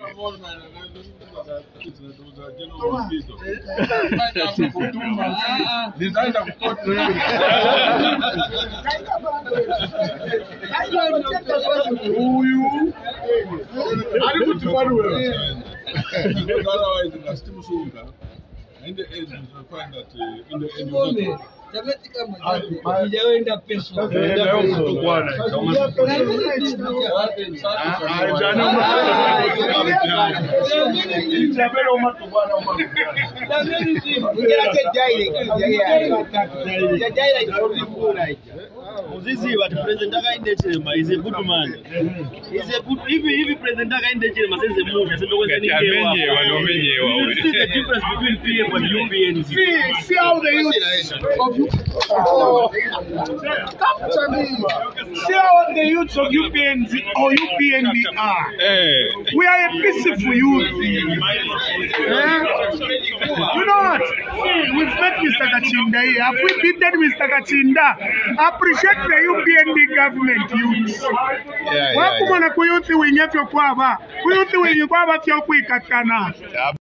Muzizi but president akaindechema is a good man. Is a good if president akaindechema senze muntu asemekwenza ningewa. See the difference between PM and UPNZ. See how the youth of see how the youths of UPNZ or UPND are. We are a peaceful youth. You know what? We've met Mr. Kachinda here. Have we beaten Mr. Kachinda? Appreciate the UPND government youths. Wakumana kuyuthi wenye kwaba. Kuyuthi wenye kwaba tyo kwikatana.